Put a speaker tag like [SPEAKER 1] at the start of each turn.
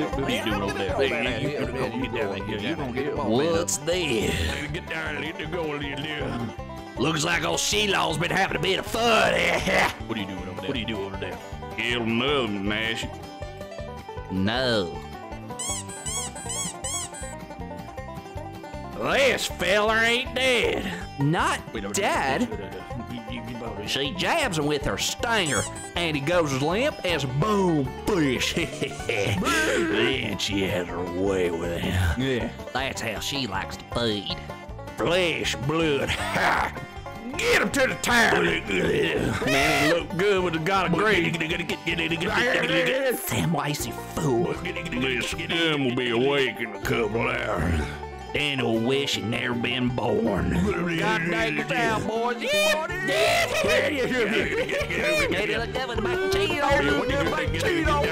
[SPEAKER 1] What are you doing over there? Hey, you gonna get down here. You gonna get what's this? Get down and let go of there. Looks like old Shelob's been having a bit of fun. What are you doing over there? What are you doing over there? Kill another one, Nash. No. This fella ain't dead.
[SPEAKER 2] Not dead?
[SPEAKER 1] She jabs him with her stinger, and he goes as limp as a bonefish. Then she has her way with him. Yeah. That's how she likes to feed. Flesh, blood. Get him to the town. Man, he look good with the god of grace. Samwise, you fool. This skin will be awake in a couple hours. Then he'll wish he'd never been born. God dang it down, boys. Yeah.